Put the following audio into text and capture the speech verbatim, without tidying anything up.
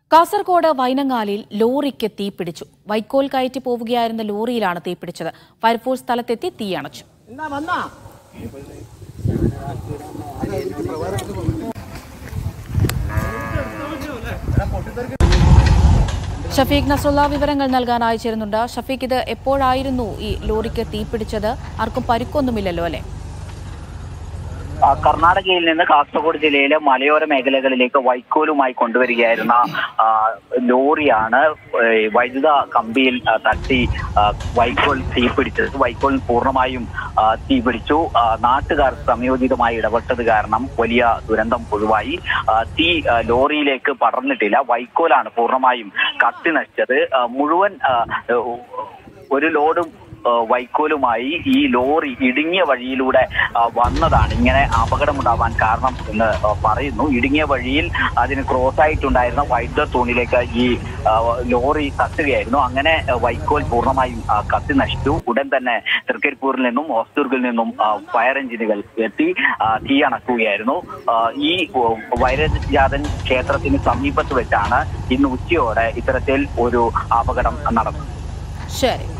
കാസർഗോഡ് വൈനങ്ങാലിൽ ലോറിക്ക് തീപിടിച്ചു. വൈക്കോൽ കയറ്റി പോവുകയായിരുന്ന ലോറിയിലാണ് തീപിടിച്ചത്. ഫയർഫോഴ്സ് സ്ഥലത്തെത്തി തീയണച്ചു. ഷഫീഖ് നസ്രുള്ള വിവരങ്ങൾ നൽകാൻ അയച്ചിരുന്നുണ്ട്. ഷഫീഖ്, ഇത് എപ്പോഴായിരുന്നു ഈ ലോറിക്ക് തീപിടിച്ചത്? ആർക്കും പരിക്കൊന്നുമില്ലല്ലോ അല്ലെ? കർണാടകയിൽ നിന്ന് കാസർഗോഡ് ജില്ലയിലെ മലയോര മേഖലകളിലേക്ക് വൈക്കോലുമായി കൊണ്ടുവരികയായിരുന്ന ലോറിയാണ് വൈദ്യുത കമ്പിയിൽ തട്ടി വൈക്കോൽ തീപിടിച്ചത്. വൈക്കോൽ പൂർണ്ണമായും തീപിടിച്ചു. നാട്ടുകാർ സംയോജിതമായി ഇടപെട്ടത് കാരണം വലിയ ദുരന്തം ഒഴിവായി. തീ ലോറിയിലേക്ക് പടർന്നിട്ടില്ല. വൈക്കോലാണ് പൂർണ്ണമായും കത്തി നശിച്ചത്. മുഴുവൻ ഒരു ലോഡും വൈക്കോലുമായി ഈ ലോറി ഇടുങ്ങിയ വഴിയിലൂടെ വന്നതാണ് ഇങ്ങനെ അപകടമുണ്ടാവാൻ കാരണം എന്ന് പറയുന്നു. ഇടുങ്ങിയ വഴിയിൽ അതിന് ക്രോസ് ആയിട്ടുണ്ടായിരുന്ന വൈദ്യുത തൂണിലേക്ക് ഈ ലോറി കത്തുകയായിരുന്നു. അങ്ങനെ വൈക്കോൽ പൂർണ്ണമായും കത്തി നശിച്ചു. ഉടൻ തന്നെ തൃക്കരിപ്പൂരിൽ നിന്നും ഹോസ്ദുർഗിൽ നിന്നും ഫയർ എഞ്ചിനുകൾ എത്തി തീയണക്കുകയായിരുന്നു. ഈ വൈരജാതൻ ക്ഷേത്രത്തിന് സമീപത്ത് വെച്ചാണ് ഇന്ന് ഉച്ചയോടെ ഇത്തരത്തിൽ ഒരു അപകടം നടന്നത്. ശരി.